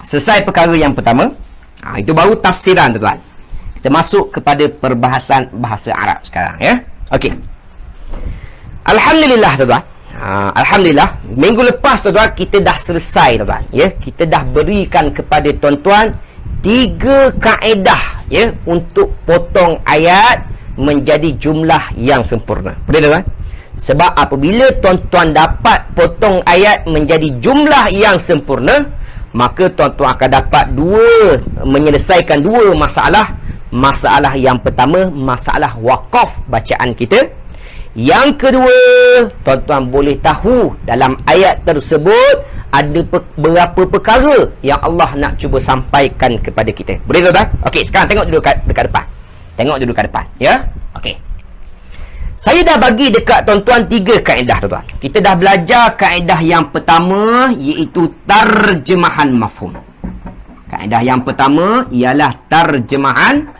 selesai perkara yang pertama. Itu baru tafsiran, tuan-tuan. Kita masuk kepada perbahasan bahasa Arab sekarang, ya. Okey. Alhamdulillah, tuan-tuan. Alhamdulillah, minggu lepas, tuan-tuan, kita dah selesai, tuan-tuan, ya. Kita dah berikan kepada tuan-tuan 3 kaedah, ya, untuk potong ayat menjadi jumlah yang sempurna. Boleh, tuan-tuan? Sebab apabila tuan-tuan dapat potong ayat menjadi jumlah yang sempurna, maka tuan-tuan akan dapat menyelesaikan 2 masalah. Masalah yang pertama, masalah wakaf bacaan kita. Yang kedua, tuan-tuan boleh tahu dalam ayat tersebut ada beberapa perkara yang Allah nak cuba sampaikan kepada kita. Boleh, tuan-tuan? Okey, sekarang tengok dulu dekat depan. Tengok dulu dekat depan, ya. Okey. Saya dah bagi dekat tuan-tuan 3 kaedah, tuan-tuan. Kita dah belajar kaedah yang pertama, iaitu tarjemahan mafhum. Kaedah yang pertama ialah tarjemahan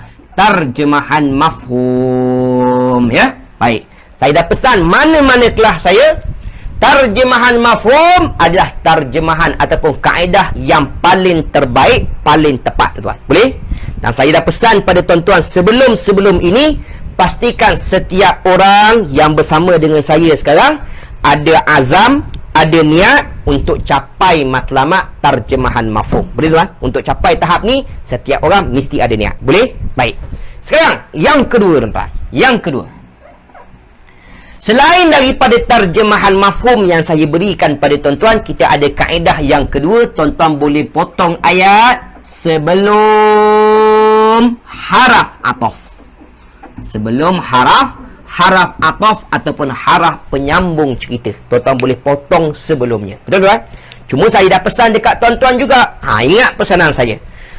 mafhum, ya. Baik. Saya dah pesan mana-mana kelas saya, tarjemahan mafhum adalah tarjemahan ataupun kaedah yang paling terbaik, paling tepat, tuan-tuan. Boleh? Dan saya dah pesan pada tuan-tuan sebelum ini, pastikan setiap orang yang bersama dengan saya sekarang ada azam, ada niat untuk capai matlamat tarjemahan mafhum. Boleh, tuan? Untuk capai tahap ni, setiap orang mesti ada niat. Boleh? Baik. Sekarang, yang kedua, tuan-tuan. Yang kedua. Selain daripada tarjemahan mafhum yang saya berikan pada tuan-tuan, kita ada kaedah yang kedua. Tuan-tuan boleh potong ayat sebelum haraf ataf. Sebelum haraf ataf ataupun haraf penyambung cerita. Tuan-tuan boleh potong sebelumnya. Betul, tuan? Cuma saya dah pesan dekat tuan-tuan juga. Ingat pesanan saya.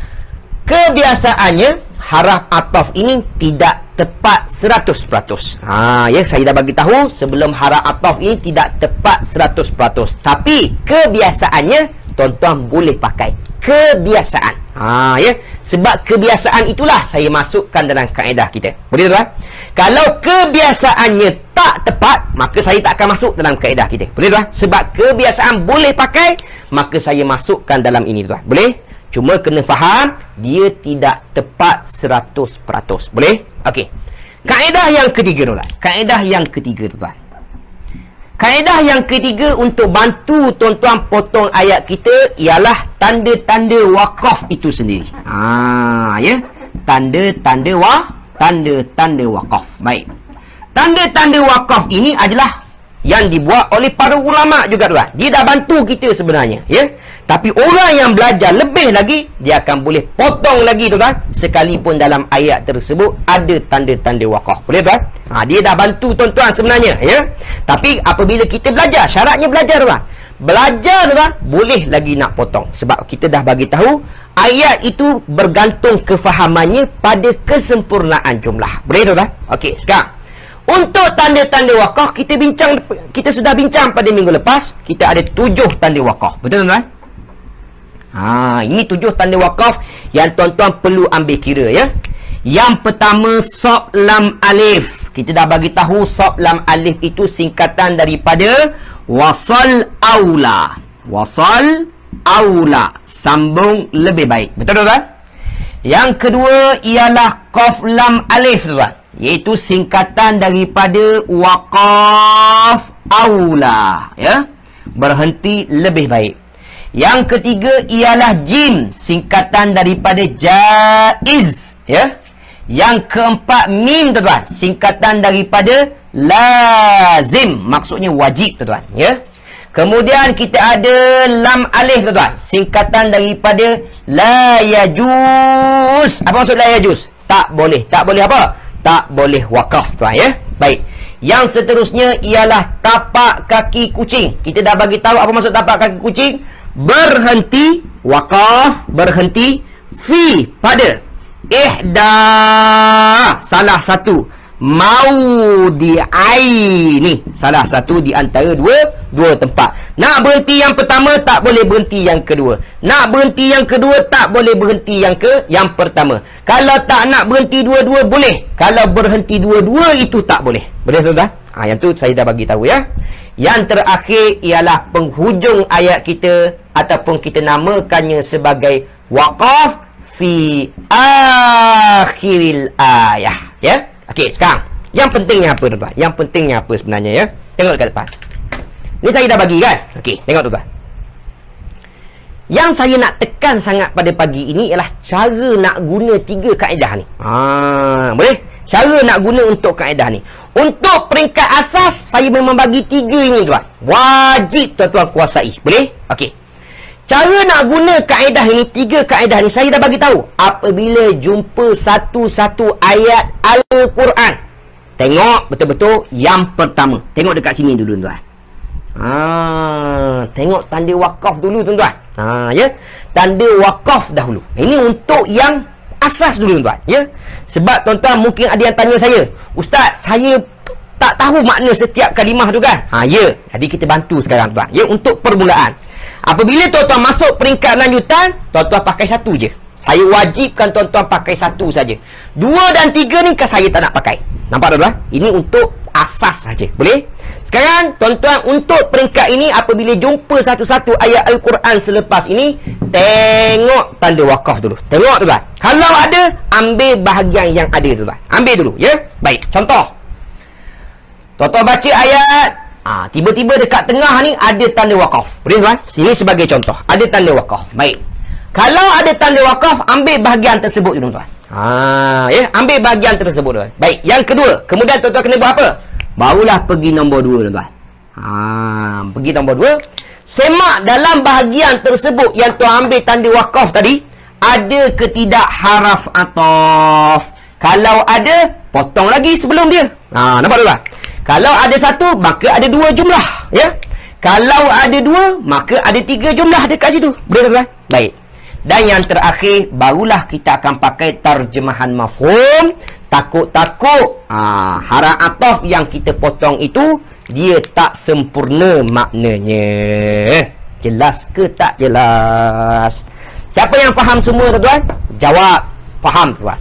Kebiasaannya haraf ataf ini tidak tepat 100%. Ya, saya dah bagi tahu sebelum haraf ataf ini tidak tepat 100%. Tapi kebiasaannya tuan-tuan boleh pakai. Kebiasaan. Ya, sebab kebiasaan itulah saya masukkan dalam kaedah kita. Boleh, tuan? Kalau kebiasaannya tak tepat, maka saya tak akan masuk dalam kaedah kita. Boleh, tuan? Sebab kebiasaan boleh pakai, maka saya masukkan dalam ini, tuan. Boleh? Cuma kena faham, dia tidak tepat 100%. Boleh? Okey. Kaedah yang ketiga, tuan. Kaedah yang ketiga, tuan. Kaedah yang ketiga untuk bantu tuan-tuan potong ayat kita ialah tanda-tanda wakaf itu sendiri. Ya. Tanda-tanda wakaf. Baik. Tanda-tanda wakaf ini adalah yang dibuat oleh para ulama juga, tuan. Dia dah bantu kita sebenarnya, ya. Tapi orang yang belajar lebih lagi, dia akan boleh potong lagi, tuan. Sekalipun dalam ayat tersebut ada tanda-tanda wakaf. Boleh, tuan? Dia dah bantu tuan-tuan sebenarnya, ya. Tapi apabila kita belajar, syaratnya belajar, tuan. Belajar, tuan, boleh lagi nak potong. Sebab kita dah bagi tahu ayat itu bergantung kefahamannya pada kesempurnaan jumlah. Boleh, tuan? Okey, sekarang untuk tanda-tanda wakaf, kita sudah bincang pada minggu lepas. Kita ada 7 tanda wakaf. Betul, tuan? Ini 7 tanda wakaf yang tuan-tuan perlu ambil kira, ya. Yang pertama, sod lam alif. Kita dah bagi tahu sod lam alif itu singkatan daripada wasal aula. Wasal aula, sambung lebih baik. Betul, tuan? Yang kedua ialah qaf lam alif, tuan. Iaitu singkatan daripada waqaf aula, ya. Berhenti lebih baik. Yang ketiga ialah jim, singkatan daripada jaiz, ya. Yang keempat mim, tuan, singkatan daripada lazim, maksudnya wajib, tuan, ya. Kemudian kita ada lam alif, tuan, singkatan daripada la yajuz. Apa maksud la yajuz? Tak boleh. Tak boleh apa? Tak boleh wakaf, tuan, ya. Baik. Yang seterusnya ialah tapak kaki kucing. Kita dah bagi tahu apa maksud tapak kaki kucing. Berhenti, wakaf, berhenti fi, pada ihda, salah satu, maudi'aini, salah satu di antara dua tempat. Nak berhenti yang pertama, tak boleh berhenti yang kedua. Nak berhenti yang kedua, tak boleh berhenti yang pertama. Kalau tak nak berhenti dua-dua, boleh. Kalau berhenti dua-dua, itu tak boleh. Boleh, tuan? Yang tu saya dah bagi tahu ya. Yang terakhir ialah penghujung ayat kita ataupun kita namakannya sebagai waqaf fi akhiril ayah ya. Okey, sekarang yang pentingnya apa tuan-tuan? Yang pentingnya apa sebenarnya ya? Tengok dekat depan. Ni saya dah bagi kan? Okey, tengok tuan-tuan. Yang saya nak tekan sangat pada pagi ini ialah cara nak guna 3 kaedah ni. Boleh? Cara nak guna untuk kaedah ni. Untuk peringkat asas, saya memang bagi 3 ini tuan. Wajib tuan-tuan kuasai. Boleh? Okey. Cara nak guna kaedah ini, 3 kaedah ni saya dah bagi tahu. Apabila jumpa satu-satu ayat Al-Quran, tengok betul-betul yang pertama. Tengok dekat sini dulu tuan. Tengok tanda wakaf dulu tuan-tuan. Ya. Tanda wakaf dahulu. Ini untuk yang asas dulu tuan, ya. Sebab tuan-tuan mungkin ada yang tanya saya, Ustaz, saya tak tahu makna setiap kalimah tu kan? Ya. Jadi kita bantu sekarang tuan, ya, untuk permulaan. Apabila tuan-tuan masuk peringkat lanjutan, tuan-tuan pakai satu je. Saya wajibkan tuan-tuan pakai satu saja. 2 dan 3 ni kan saya tak nak pakai. Nampak tuan-tuan? Ini untuk asas saja. Boleh? Sekarang tuan-tuan untuk peringkat ini, apabila jumpa satu-satu ayat Al-Quran selepas ini, tengok tanda wakaf dulu. Tengok tuan-tuan. Kalau ada, ambil bahagian yang ada tuan-tuan. Ambil dulu, ya. Baik, contoh. Tuan-tuan baca ayat, tiba-tiba dekat tengah ni ada tanda wakaf. Boleh tuan? Sini sebagai contoh. Ada tanda wakaf. Baik. Kalau ada tanda wakaf, ambil bahagian tersebut tuan-tuan. Ya, ambil bahagian tersebut tuan. Baik, yang kedua, kemudian tuan-tuan kena buat apa? Barulah pergi nombor 2 tuan-tuan. Pergi nombor 2. Semak dalam bahagian tersebut yang tuan ambil tanda wakaf tadi, ada ke tidak haraf ataf? Kalau ada, potong lagi sebelum dia. Nampak tuan-tuan? Kalau ada satu, maka ada 2 jumlah, ya. Kalau ada 2, maka ada 3 jumlah dekat situ. Boleh tuan-tuan? Baik. Dan yang terakhir, barulah kita akan pakai terjemahan mafhum. Takut-takut haraf ataf yang kita potong itu dia tak sempurna maknanya. Jelas ke tak jelas? Siapa yang faham semua tuan-tuan? Jawab. Faham tuan?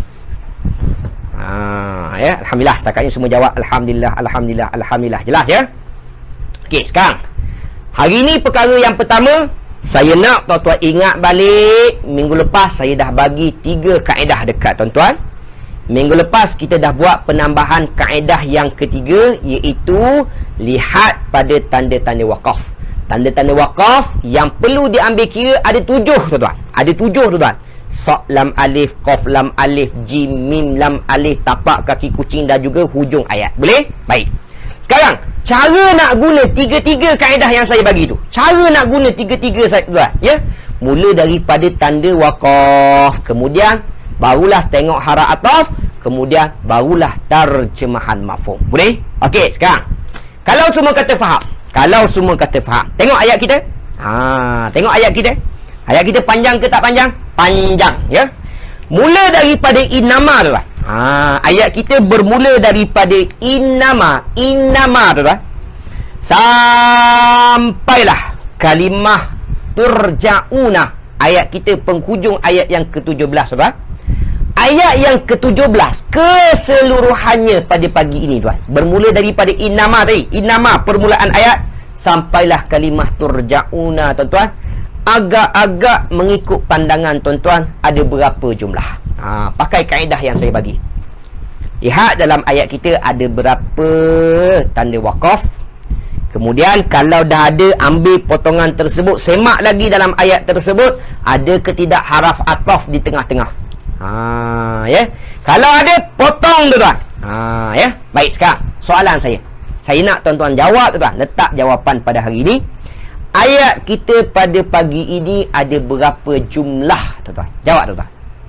Ya, alhamdulillah, setakat ini semua jawab. Alhamdulillah, alhamdulillah, alhamdulillah. Jelas ya? Okey, sekarang hari ini perkara yang pertama, saya nak tuan-tuan ingat balik, minggu lepas saya dah bagi 3 kaedah dekat tuan-tuan. Minggu lepas kita dah buat penambahan kaedah yang ketiga, iaitu lihat pada tanda-tanda wakaf. Tanda-tanda wakaf yang perlu diambil kira ada 7 tuan-tuan. Ada 7 tuan-tuan. Sa lam alif, qaf lam alif, jim mim lam alif, tapak kaki kucing dan juga hujung ayat. Boleh? Baik. Sekarang, cara nak guna 3 kaedah yang saya bagi tu. Cara nak guna 3 saya tuan, ya. Mula daripada tanda wakaf, kemudian barulah tengok haraf ataf, kemudian barulah terjemahan mafhum. Boleh? Okey, sekarang kalau semua kata faham, tengok ayat kita. Tengok ayat kita. Ayat kita panjang ke tak panjang? Panjang, ya. Mula daripada innama tu lah. Ayat kita bermula daripada innama tu lah. Sampailah kalimah turja'una. Ayat kita penghujung ayat yang ke-17 tu lah. Ayat yang ke-17 keseluruhannya pada pagi ini tuan, bermula daripada innama tadi. Innama permulaan ayat, sampailah kalimah turja'una tuan-tuan. Agak-agak mengikut pandangan tuan-tuan, ada berapa jumlah. Pakai kaedah yang saya bagi. Lihat dalam ayat kita ada berapa tanda wakaf. Kemudian kalau dah ada, ambil potongan tersebut, semak lagi dalam ayat tersebut, ada ke tidak haraf ataf di tengah-tengah. Ya. Kalau ada, potong tuan-tuan. Ya. Baik, sekarang soalan saya. Saya nak tuan-tuan jawab tuan-tuan. Letak jawapan pada hari ini. Ayat kita pada pagi ini ada berapa jumlah tuan-tuan? Jawab tuan-tuan.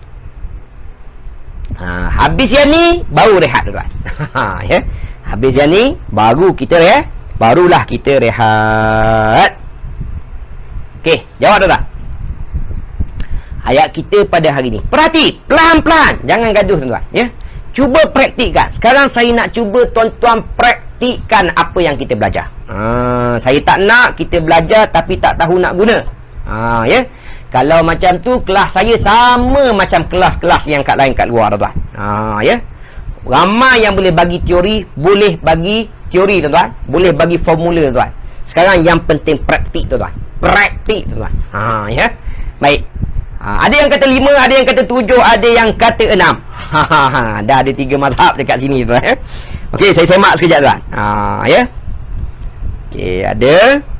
Habis yang ni baru rehat tuan-tuan. Ya. Habis yang ni baru kita rehat. Barulah kita rehat. Okey, jawab tuan-tuan. Ayat kita pada hari ini. Perhati, pelan-pelan. Jangan gaduh tuan-tuan, ya. Cuba praktikkan. Sekarang saya nak cuba tuan-tuan praktikkan apa yang kita belajar. Saya tak nak kita belajar tapi tak tahu nak guna. Ya. Kalau macam tu, kelas saya sama macam kelas-kelas yang kat lain kat luar tuan-tuan. Ya. Ramai yang boleh bagi teori, boleh bagi teori, tuan-tuan. Boleh bagi formula, tuan-tuan. Sekarang yang penting praktik, tuan-tuan. Praktik, tuan-tuan. Ya. Baik. Ada yang kata 5, ada yang kata 7, ada yang kata 6. Dah ada 3 mazhab dekat sini, tuan. Okey, saya semak sekejap, tuan. Ya. Okey, ada.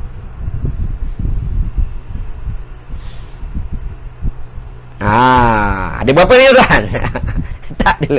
Ada berapa ni, tuan? Tak dulu.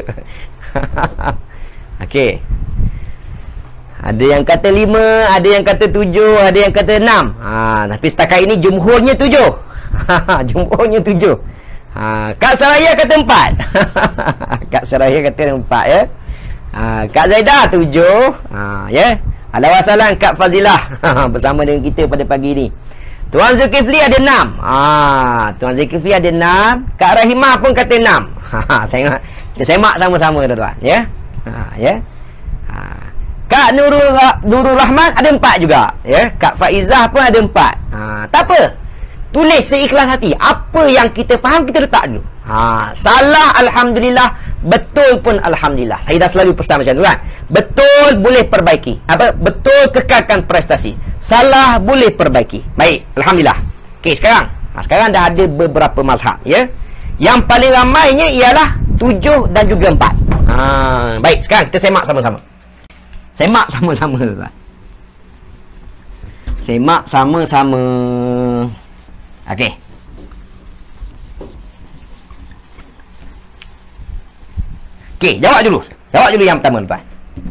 Okey. Ada yang kata 5, ada yang kata 7, ada yang kata 6. Tapi setakat ini jumhurnya 7. Jumhurnya 7. Kak Saraya kata 4. Kak Saraya kata 4, ya. Kak Zaidah 7. Ya. Alhamdulillah Kak Fazilah bersama dengan kita pada pagi ini. Tuan Zulkifli ada 6. Tuan Zulkifli ada 6. Kak Rahimah pun kata 6. Kita semak sama-sama, tuan-tuan, ya. Ya. Kak Nurul Rahman ada 4 juga, ya. Kak Faizah pun ada 4. Tak apa. Tulis seikhlas hati. Apa yang kita faham, kita letak dulu. Salah alhamdulillah, betul pun alhamdulillah. Saya dah selalu pesan macam tu, kan. Betul boleh perbaiki. Betul kekalkan prestasi. Salah boleh perbaiki. Baik, alhamdulillah. Okey, sekarang dah ada beberapa mazhab, ya. Yang paling ramainya ialah 7 dan juga 4. Baik, sekarang kita semak sama-sama. Semak sama-sama, tuan. Semak sama-sama. Okey. Okey, jawab dulu. Jawab dulu yang pertama, tuan.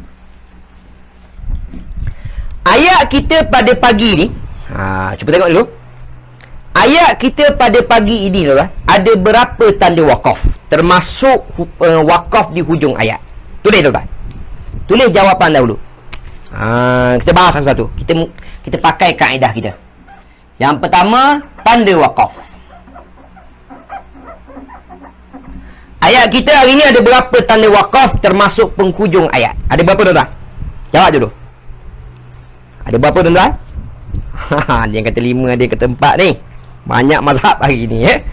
Ayat kita pada pagi ni, cuba tengok dulu. Ayat kita pada pagi ini, tuan, ada berapa tanda wakaf? Termasuk wakaf di hujung ayat. Tulis, tuan. Tulis jawapan dahulu. Kita bahas satu-satu. Kita pakai kaedah kita. Yang pertama, tanda wakaf. Ayat kita hari ni ada berapa tanda wakaf termasuk penghujung ayat? Ada berapa, tuan-tuan? Jawab dulu. Ada berapa, tuan-tuan? Ada yang kata 5, ada yang kata 4 ni. Banyak mazhab hari ni, ya.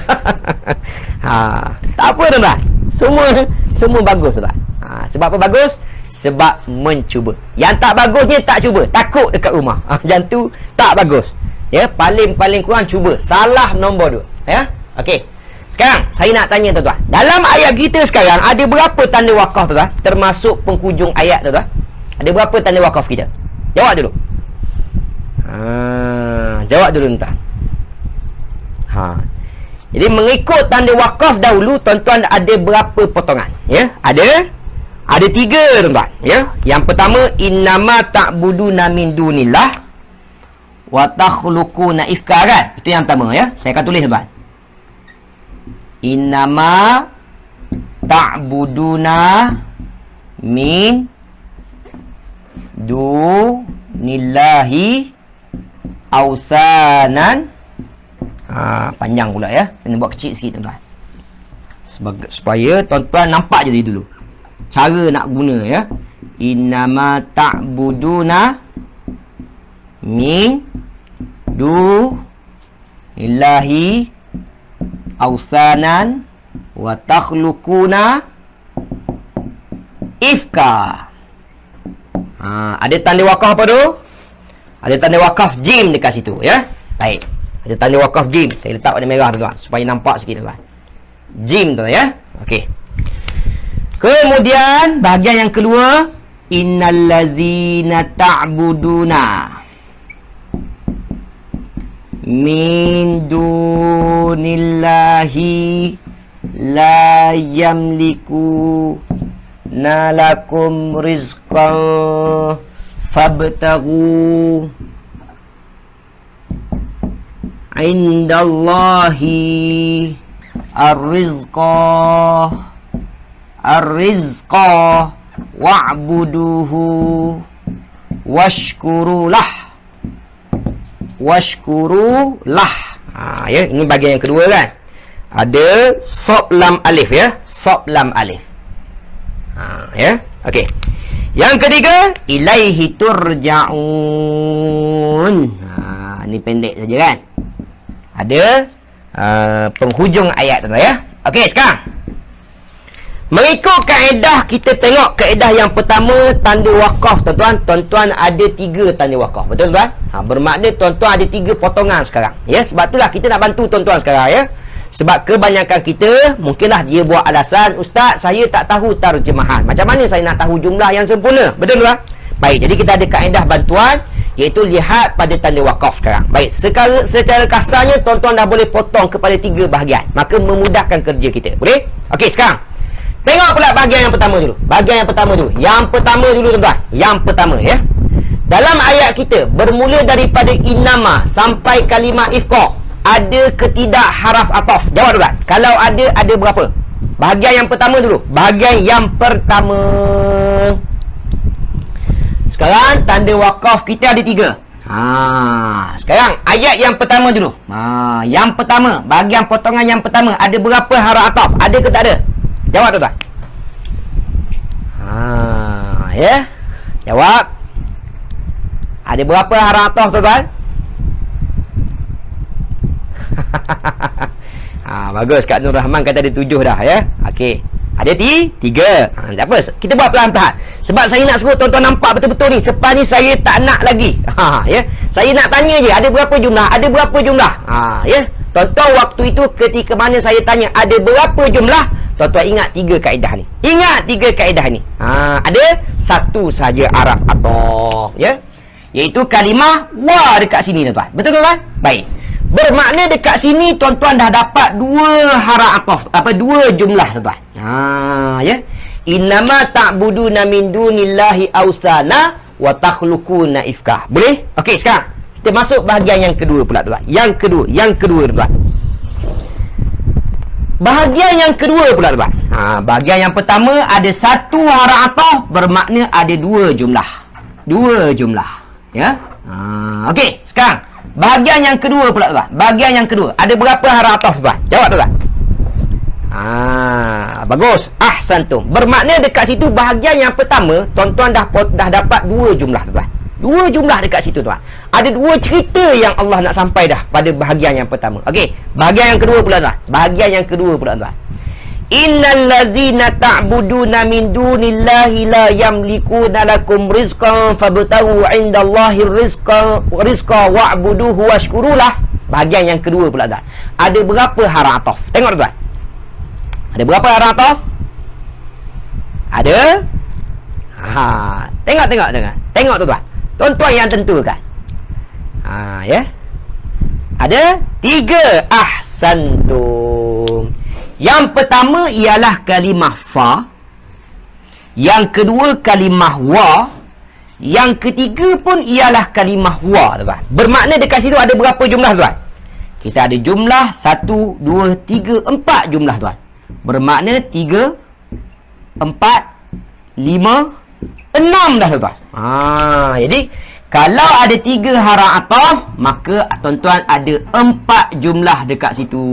Tak apa, tuan-tuan. Semua bagus, tuan-tuan. Sebab apa bagus? Sebab mencuba. Yang tak bagusnya tak cuba, takut dekat rumah. Yang tu tak bagus. Ya, paling kurang cuba. Salah nombor 2. Ya. Okey. Sekarang saya nak tanya, tuan-tuan. Dalam ayat kita sekarang ada berapa tanda wakaf, tuan-tuan? Termasuk penghujung ayat, tuan-tuan. Ada berapa tanda wakaf kita? Jawab dulu. Jawab dulu, tuan-tuan. Jadi mengikut tanda wakaf dahulu, tuan-tuan ada berapa potongan? Ya, ada 3, tuan-tuan. Ya, yang pertama, innama ta'buduna min dunillah wa takhluquna ifka, kan? Itu yang pertama, ya. Saya akan tulis, tuan-tuan. Innama ta'buduna min dunillahi ausanan. Panjang pula, ya. Kena buat kecil sikit, tuan-tuan. Supaya tuan-tuan nampak je dulu cara nak guna, ya. Innama ta'buduna min dunillahi ausanan wa takhluquna ifka. Ada tanda wakaf apa tu? Ada tanda wakaf jim dekat situ, ya. Baik. Ada tanda wakaf jim. Saya letak warna merah, tuan-tuan, supaya nampak sikit, tuan-tuan. Jim, tuan, ya. Okey. Kemudian bahagian yang kedua, innallazina ta'buduna min dunillahi la yamliku nalakum rizqan fabtaghu indallahi ar-rizqa wa'buduhu washkurulah. Ya, ini bahagian yang kedua, kan. Ada sob lam alif, ya. Sob lam alif. Ya. Okey. Yang ketiga, ilaihi turja'un. Ini pendek saja, kan. Ada penghujung ayat, tuan, ya. Okey, sekarang Mengikut kaedah, kita tengok kaedah yang pertama, tanda wakaf, tuan-tuan. Tuan-tuan ada 3 tanda wakaf. Betul, tuan? Bermakna tuan-tuan ada 3 potongan sekarang. Ya, sebab itulah kita nak bantu tuan-tuan sekarang, ya. Sebab kebanyakan kita, mungkinlah dia buat alasan, Ustaz, saya tak tahu terjemahan. Macam mana saya nak tahu jumlah yang sempurna? Betul, tuan? Baik, jadi kita ada kaedah bantuan, iaitu lihat pada tanda wakaf sekarang. Baik, secara kasarnya, tuan-tuan dah boleh potong kepada 3 bahagian. Maka memudahkan kerja kita. Boleh? Okey, sekarang tengok pula bahagian yang pertama dulu. Bahagian yang pertama dulu. Yang pertama dulu, tuan-tuan. Yang pertama, ya. Dalam ayat kita, bermula daripada innama sampai kalimah ifqa, ada ke tidak haraf ataf? Jawab, tuan. Kalau ada berapa? Bahagian yang pertama dulu. Bahagian yang pertama. Sekarang, tanda wakaf kita ada 3. Sekarang, ayat yang pertama dulu. Yang pertama, bahagian potongan yang pertama, ada berapa haraf ataf? Ada ke tak ada? Jawab, tuan-tuan. Ya. Jawab. Ada berapa haraf ataf, tuan-tuan? Bagus. Kak Nur Rahman kata ada 7 dah, ya. Okey. Ada 3. Tak apa. Kita buat pelan-pelan. Sebab saya nak suruh tuan-tuan nampak betul-betul ni. Sepas ni saya tak nak lagi. Ya. Saya nak tanya je, ada berapa jumlah? Ada berapa jumlah? Ya. Tuan-tuan, waktu itu ketika mana saya tanya ada berapa jumlah, tuan-tuan ingat 3 kaedah ni. Ingat 3 kaedah ni. Ada satu saja haraf ataf, ya. Iaitu kalimah wa dekat sini, tuan-tuan. Betul, tuan-tuan? Baik. Bermakna dekat sini tuan-tuan dah dapat 2 haraf ataf, 2 jumlah, tuan-tuan. Ya. Innama ta'buduna min dunillahi awsana wa takhluquna ifka. Boleh? Okey, sekarang kita masuk bahagian yang kedua pula, tuan. Yang kedua, tuan. Bahagian yang kedua pula, tuan. Bahagian yang pertama ada 1 haraf ataf, bermakna ada 2 jumlah. 2 jumlah, ya. Okey, sekarang bahagian yang kedua pula, tuan. Bahagian yang kedua ada berapa haraf ataf, tuan? Jawab, tuan. Bagus. Ahsantum. Bermakna dekat situ bahagian yang pertama tuan-tuan dah dapat 2 jumlah, tuan. 2 jumlah dekat situ, tuan. Ada 2 cerita yang Allah nak sampai dah pada bahagian yang pertama. Okey, bahagian yang kedua pula, tuan. Bahagian yang kedua pula, tuan. Innal ladzina ta'buduna min dunillahi la yamlikuna lakum rizqan fabtaghu 'indallahi rizqa wa'buduhu washkurulah. Bahagian yang kedua pula, tuan. Ada berapa haraf ataf? Tengok, tuan. Ada berapa haraf ataf? Ada? Tengok, tuan. Tuan-tuan yang tentukan. Ya. Ada 3. Ahsantum. Yang pertama ialah kalimah fa. Yang kedua kalimah wa. Yang ketiga pun ialah kalimah wa, tuan. Bermakna dekat situ ada berapa jumlah, tuan? Kita ada jumlah 1, 2, 3, 4 jumlah, tuan. Bermakna 3, 4, 5, 6 dah, tuan. Jadi kalau ada 3 haraf ataf, maka tuan-tuan ada 4 jumlah dekat situ.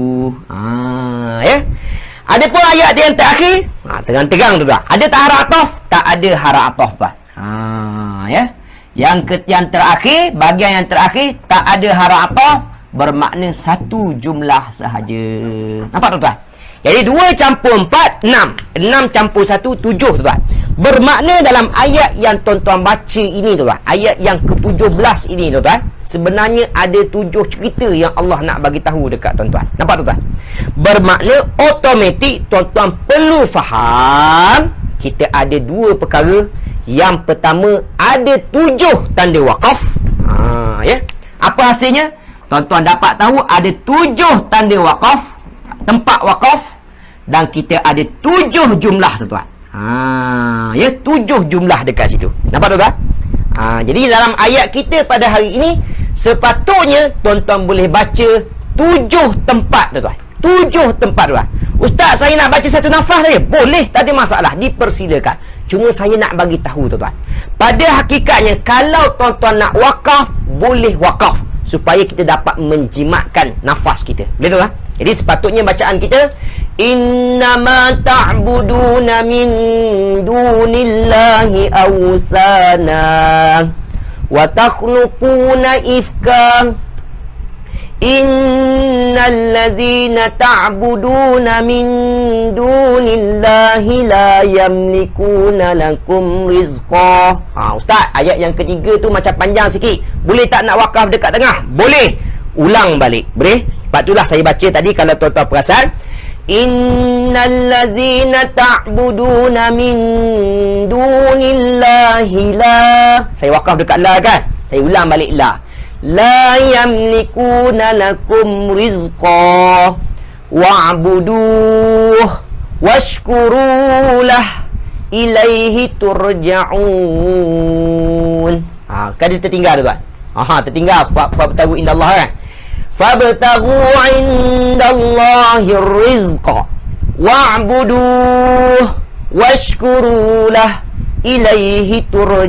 Ya. Ada pun ayat yang terakhir, terang-terang, tuan. Ada tak haraf ataf? Tak ada haraf ataf, tuan. Ya. Yang terakhir, bahagian yang terakhir tak ada haraf ataf, bermakna 1 jumlah sahaja. Nampak, tuan? Jadi 2 campur 4, 6. 6 campur 1, 7, tuan. Bermakna dalam ayat yang tuan-tuan baca ini, tuan, ayat yang ke-17 ini, tuan, sebenarnya ada 7 cerita yang Allah nak bagi tahu dekat tuan-tuan. Nampak, tuan? Bermakna automatik tuan-tuan perlu faham kita ada 2 perkara. Yang pertama, ada 7 tanda wakaf. Ya. Apa hasilnya? Tuan-tuan dapat tahu ada 7 tanda wakaf, tempat wakaf, dan kita ada 7 jumlah, tuan-tuan. Ya, 7 jumlah dekat situ. Nampak, tuan-tuan? Jadi dalam ayat kita pada hari ini, sepatutnya tuan-tuan boleh baca 7 tempat, tuan-tuan. 7 tempat, tuan. Ustaz, saya nak baca 1 nafas saja. Boleh, tak ada masalah, dipersilakan. Cuma saya nak bagi tahu, tuan-tuan, pada hakikatnya kalau tuan-tuan nak wakaf, boleh wakaf supaya kita dapat menjimatkan nafas kita. Boleh, tuan? Jadi sepatutnya bacaan kita, innama ta'buduna min dunillahi awsana wa takhluquna ifka Innal ladzina ta'buduna min dunillahi la yamlikuna lakum rizqa. Ustaz, ayat yang ketiga tu macam panjang sikit. Boleh tak nak wakaf dekat tengah? Boleh. Ulang balik. Boleh? Sebab itulah saya baca tadi, kalau tuan-tuan perasan. Innal ladzina ta'buduna min dunillahi la. Saya wakaf dekat la kan? Saya ulang balik la. La yamlikuna lakum rizqa wa'buduh washkurulah ilaihi turja'un. Kan dia tertinggal tu kan? Tertinggal fabtagu indallah kan? Fabtagu indallahi rizqa wa'buduh washkurulah ilaihi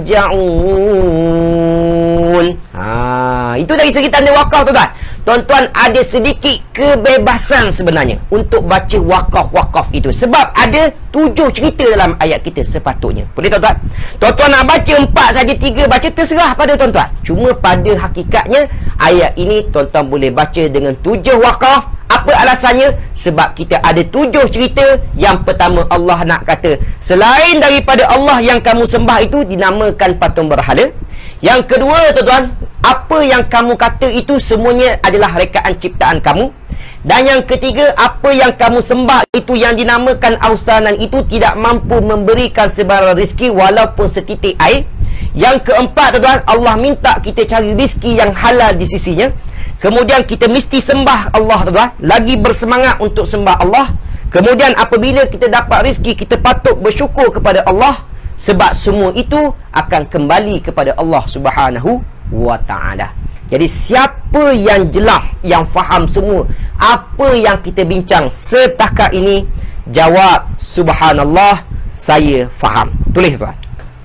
turja'un. Itu dari segi tanda wakaf tu kan. Tuan-tuan ada sedikit kebebasan sebenarnya untuk baca wakaf-wakaf itu. Sebab ada 7 cerita dalam ayat kita sepatutnya. Boleh tuan-tuan? Tuan-tuan nak baca 4 saja, 3 baca, terserah pada tuan-tuan. Cuma pada hakikatnya ayat ini tuan-tuan boleh baca dengan 7 wakaf. Apa alasannya? Sebab kita ada 7 cerita. Yang pertama, Allah nak kata selain daripada Allah yang kamu sembah itu dinamakan patung berhala. Yang kedua, tuan-tuan, apa yang kamu kata itu semuanya adalah rekaan ciptaan kamu. Dan yang ketiga, apa yang kamu sembah itu yang dinamakan austanan itu tidak mampu memberikan sebarang rezeki walaupun setitik air. Yang keempat, tuan-tuan, Allah minta kita cari rezeki yang halal di sisinya. Kemudian kita mesti sembah Allah, tuan-tuan. Lagi bersemangat untuk sembah Allah. Kemudian apabila kita dapat rezeki, kita patut bersyukur kepada Allah. Sebab semua itu akan kembali kepada Allah Subhanahu wa ta'ala. Jadi siapa yang jelas, yang faham semua apa yang kita bincang setakat ini, jawab subhanallah, saya faham. Tulis tuan.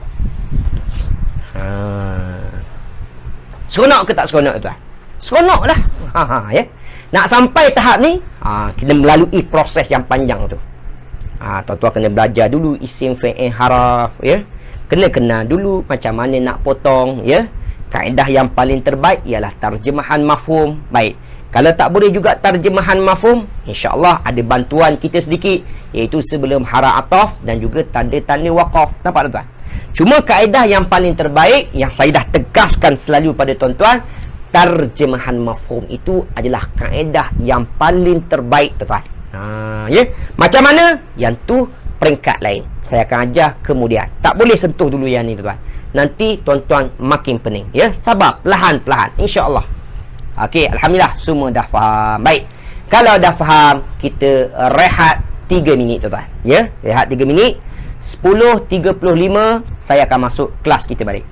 Seronok ke tak seronok tuan? Seronok lah. Ya. Nak sampai tahap ni, kita melalui proses yang panjang tu. Tuan-tuan kena belajar dulu isim, fi'il, haraf, ya. Kena kenal dulu macam mana nak potong, ya. Kaedah yang paling terbaik ialah terjemahan mafhum. Baik. Kalau tak boleh juga terjemahan mafhum, insya-Allah ada bantuan kita sedikit, iaitu sebelum hara ataf dan juga tanda-tanda waqaf. Nampak tuan-tuan? Cuma kaedah yang paling terbaik yang saya dah tegaskan selalu pada tuan-tuan, terjemahan mafhum itu adalah kaedah yang paling terbaik, tuan-tuan. Ya. Macam mana? Yang tu peringkat lain. Saya akan ajar kemudian. Tak boleh sentuh dulu yang ni, tuan. Nanti tuan-tuan makin pening. Ya, sabar, perlahan-perlahan, insya-Allah. Okey, alhamdulillah semua dah faham. Baik. Kalau dah faham, kita rehat 3 minit, tuan-tuan. Ya, rehat 3 minit. 10.35 saya akan masuk kelas kita balik.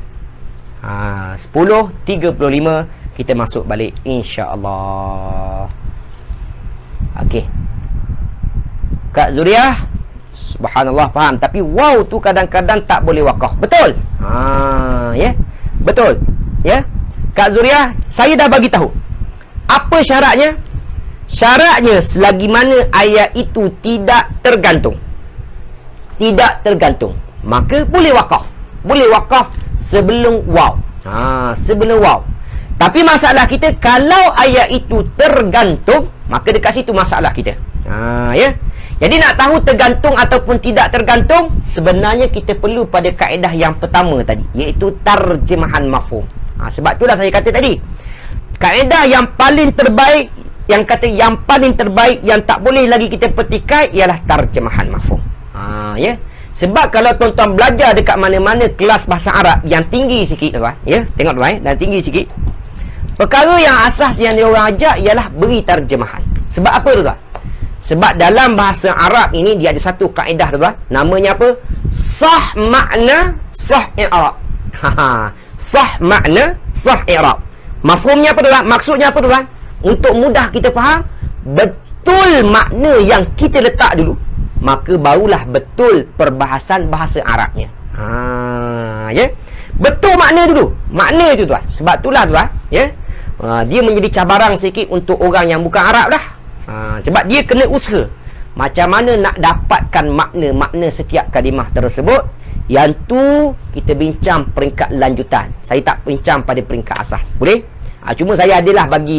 10.35 kita masuk balik, insya-Allah. Okey. Kak Zuriah, subhanallah faham, tapi wow tu kadang-kadang tak boleh wakaf. Betul? Ya. Betul. Ya. Kak Zuriah, saya dah bagi tahu. Apa syaratnya? Syaratnya selagi mana ayat itu tidak tergantung. Tidak tergantung, maka boleh wakaf. Boleh wakaf sebelum wow. Sebelum wow. Tapi masalah kita, kalau ayat itu tergantung, maka dekat situ masalah kita. Ya. Jadi nak tahu tergantung ataupun tidak tergantung, sebenarnya kita perlu pada kaedah yang pertama tadi, iaitu terjemahan mafhum. Sebab itulah saya kata tadi, kaedah yang paling terbaik, yang kata yang paling terbaik, yang tak boleh lagi kita petikai, ialah terjemahan mafhum. Ya. Sebab kalau tuan-tuan belajar dekat mana-mana kelas bahasa Arab yang tinggi sikit, tuan, ya, tengok tuan, dan tinggi sikit, perkara yang asas yang diorang ajar ialah beri terjemahan. Sebab apa, tuan? Sebab dalam bahasa Arab ini dia ada satu kaedah, tuan. Namanya apa? Sah makna, sah i'rab. Sah makna, sah i'rab. Mafhumnya apa, tuan? Maksudnya apa, tuan? Untuk mudah kita faham, betul makna yang kita letak dulu, maka barulah betul perbahasan bahasa Arabnya. Ya. Betul makna dulu. Makna itu, tuan. Sebab itulah, tuan, ya. Dia menjadi cabaran sikit untuk orang yang bukan Arab dah. Sebab dia kena usaha macam mana nak dapatkan makna-makna setiap kalimah tersebut. Yang tu kita bincang peringkat lanjutan. Saya tak bincang pada peringkat asas. Boleh? Cuma saya adalah bagi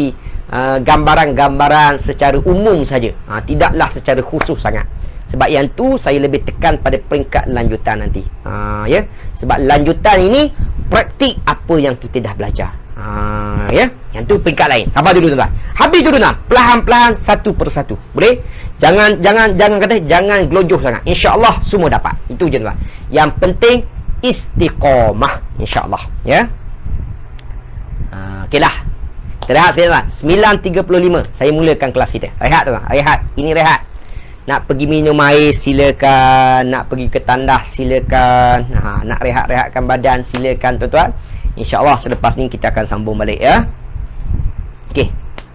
gambaran-gambaran secara umum saja. Tidaklah secara khusus sangat. Sebab yang tu saya lebih tekan pada peringkat lanjutan nanti. Ya. Sebab lanjutan ini praktik apa yang kita dah belajar. Ya. Yang tu peringkat lain. Sabar dulu tuan-tuan. Habis dulu nah. Perlahan-perlahan satu persatu. Boleh? Jangan kata jangan gelojoh sangat. Insya-Allah semua dapat. Itu je tuan. Yang penting istiqamah insya-Allah, ya. Okeylah. Kita rehat sekejap tuan. 9.35 saya mulakan kelas kita. Rehat tuan. Rehat. Ini rehat. Nak pergi minum air silakan, nak pergi ke tandas silakan, nak rehat-rehatkan badan silakan tuan-tuan. InsyaAllah selepas ni kita akan sambung balik ya. Okey.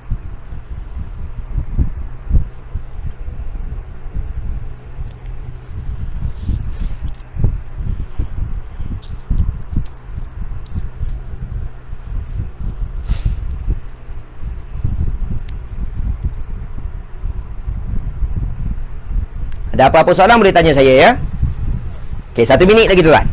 Ada apa-apa soalan boleh tanya saya ya. Okey, 1 minit lagi tuan.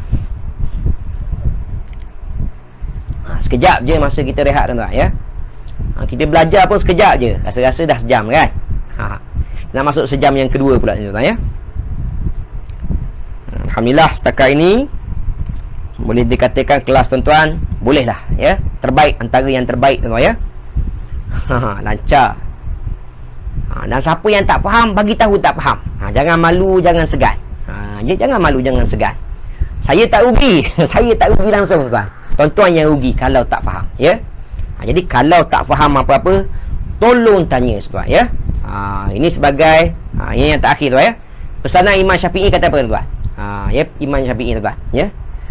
Sekejap je masa kita rehat tuan-tuan ya. Kita belajar pun sekejap je. Rasa-rasa dah sejam kan. Nak masuk sejam yang kedua pula tuan-tuan ya. Alhamdulillah setakat ini boleh dikatakan kelas tuan-tuan boleh dah ya. Terbaik antara yang terbaik tuan-tuan ya. Lancar. Dan siapa yang tak faham bagi tahu tak faham. Jangan malu, jangan segan. Jangan malu, jangan segan. Saya tak rugi. Saya tak rugi langsung tuan. Tuan-tuan yang rugi kalau tak faham ya. Jadi kalau tak faham apa-apa tolong tanya tuan ya. Ini sebagai ini yang terakhir tuan ya. Pesanan Imam Syafi'i kata apa tuan? Ya, Imam Syafi'i tuan ya.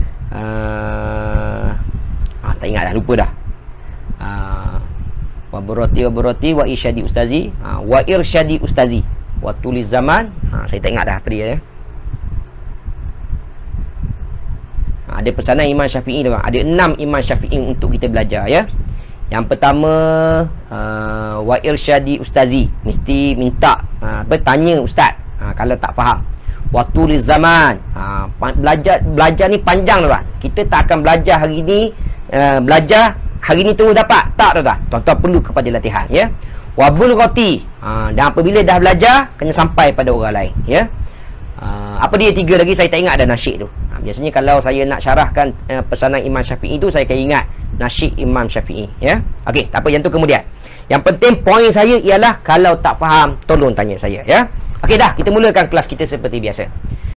Tak ingat dah, lupa dah. Wa beroti wa irsyadi ustazi, wa irsyadi ustazi wa tuliz zaman. Saya tak ingat dah apa dia ya. Ada pesanan Imam Syafi'i tuan. Ada 6 Imam Syafi'i untuk kita belajar ya. Yang pertama wa irsyadi ustazi, mesti minta bertanya ustaz kalau tak faham. Wa tuliz zaman, belajar ni panjang tuan. Kita tak akan belajar hari ni belajar hari ni terus dapat. Tak tuan-tuan. Tuan-tuan perlu kepada latihan ya. Wabul roti. Dan apabila dah belajar kena sampai pada orang lain ya. Apa dia 3 lagi saya tak ingat ada nasyid tu. Biasanya kalau saya nak syarahkan pesanan Imam Syafi'i tu saya akan ingat nasyid Imam Syafi'i ya. Okey, tak apa yang tu kemudian. Yang penting poin saya ialah kalau tak faham tolong tanya saya ya. Okey dah, kita mulakan kelas kita seperti biasa.